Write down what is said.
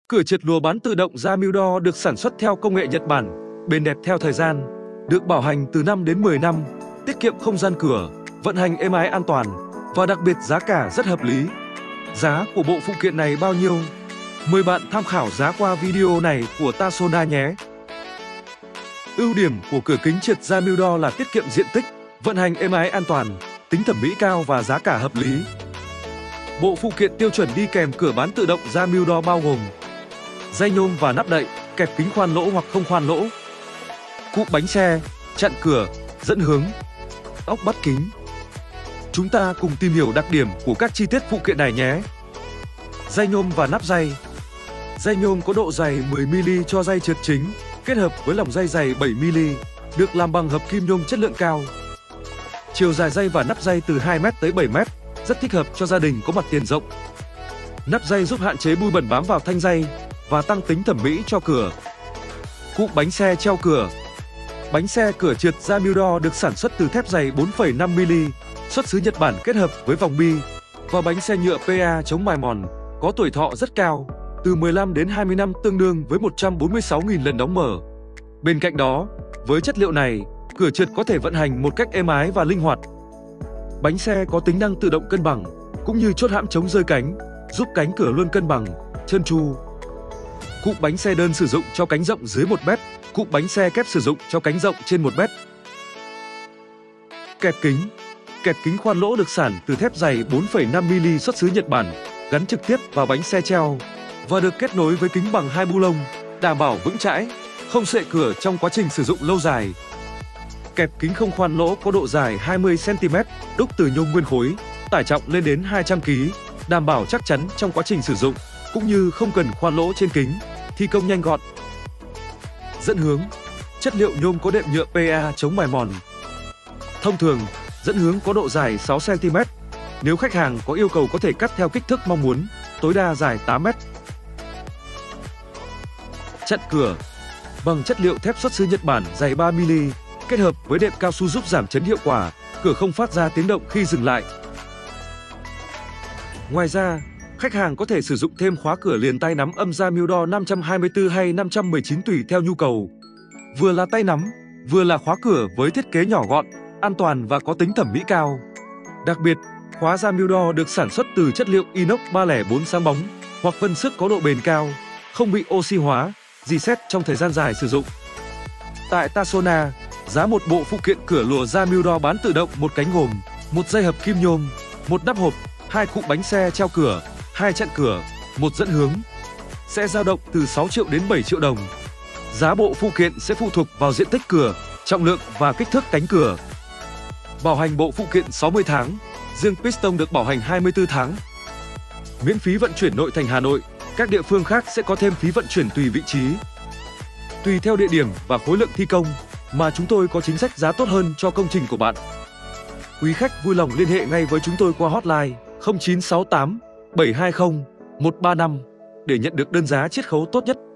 Cửa trượt lùa bán tự động Zamildo được sản xuất theo công nghệ Nhật Bản, bền đẹp theo thời gian, được bảo hành từ 5 đến 10 năm, tiết kiệm không gian cửa, vận hành êm ái an toàn và đặc biệt giá cả rất hợp lý. Giá của bộ phụ kiện này bao nhiêu? Mời bạn tham khảo giá qua video này của Tasona nhé. Ưu điểm của cửa kính trượt Zamildo là tiết kiệm diện tích, vận hành êm ái an toàn, tính thẩm mỹ cao và giá cả hợp lý. Bộ phụ kiện tiêu chuẩn đi kèm cửa bán tự động Zamildo bao gồm dây nhôm và nắp đậy, kẹp kính khoan lỗ hoặc không khoan lỗ, cụm bánh xe, chặn cửa, dẫn hướng, ốc bắt kính. Chúng ta cùng tìm hiểu đặc điểm của các chi tiết phụ kiện này nhé. Dây nhôm và nắp dây. Dây nhôm có độ dày 10mm cho dây trượt chính, kết hợp với lòng dây dày 7mm, được làm bằng hợp kim nhôm chất lượng cao. Chiều dài dây và nắp dây từ 2m tới 7m, rất thích hợp cho gia đình có mặt tiền rộng. Nắp dây giúp hạn chế bụi bẩn bám vào thanh dây và tăng tính thẩm mỹ cho cửa. Cụm bánh xe treo cửa. Bánh xe cửa trượt Zamildo được sản xuất từ thép dày 4,5mm, xuất xứ Nhật Bản kết hợp với vòng bi và bánh xe nhựa PA chống mài mòn, có tuổi thọ rất cao, từ 15 đến 20 năm tương đương với 146.000 lần đóng mở. Bên cạnh đó, với chất liệu này, cửa trượt có thể vận hành một cách êm ái và linh hoạt. Bánh xe có tính năng tự động cân bằng, cũng như chốt hãm chống rơi cánh, giúp cánh cửa luôn cân bằng, trơn tru. Cụm bánh xe đơn sử dụng cho cánh rộng dưới 1m, cụm bánh xe kép sử dụng cho cánh rộng trên 1m. Kẹp kính. Kẹp kính khoan lỗ được sản từ thép dày 4,5mm xuất xứ Nhật Bản, gắn trực tiếp vào bánh xe treo và được kết nối với kính bằng 2 bu lông, đảm bảo vững chãi, không xệ cửa trong quá trình sử dụng lâu dài. Kẹp kính không khoan lỗ có độ dài 20cm, đúc từ nhôm nguyên khối, tải trọng lên đến 200kg, đảm bảo chắc chắn trong quá trình sử dụng, cũng như không cần khoan lỗ trên kính, thi công nhanh gọn. Dẫn hướng. Chất liệu nhôm có đệm nhựa PA chống mài mòn. Thông thường, dẫn hướng có độ dài 6cm. Nếu khách hàng có yêu cầu có thể cắt theo kích thước mong muốn, tối đa dài 8m. Chặn cửa. Bằng chất liệu thép xuất xứ Nhật Bản dày 3mm, kết hợp với đệm cao su giúp giảm chấn hiệu quả, cửa không phát ra tiếng động khi dừng lại. Ngoài ra, khách hàng có thể sử dụng thêm khóa cửa liền tay nắm âm Zamildo 524 hay 519 tùy theo nhu cầu. Vừa là tay nắm, vừa là khóa cửa với thiết kế nhỏ gọn, an toàn và có tính thẩm mỹ cao. Đặc biệt, khóa Zamildo được sản xuất từ chất liệu inox 304 sáng bóng hoặc vân sức có độ bền cao, không bị oxy hóa, rỉ sét trong thời gian dài sử dụng. Tại Tasona, giá một bộ phụ kiện cửa lùa Zamildo bán tự động một cánh gồm một dây hợp kim nhôm, một nắp hộp, 2 cụm bánh xe treo cửa, 2 chặn cửa, 1 dẫn hướng sẽ dao động từ 6 triệu đến 7 triệu đồng. Giá bộ phụ kiện sẽ phụ thuộc vào diện tích cửa, trọng lượng và kích thước cánh cửa. Bảo hành bộ phụ kiện 60 tháng, riêng piston được bảo hành 24 tháng. Miễn phí vận chuyển nội thành Hà Nội, các địa phương khác sẽ có thêm phí vận chuyển tùy vị trí. Tùy theo địa điểm và khối lượng thi công mà chúng tôi có chính sách giá tốt hơn cho công trình của bạn. Quý khách vui lòng liên hệ ngay với chúng tôi qua hotline 0968 720 135 để nhận được đơn giá chiết khấu tốt nhất.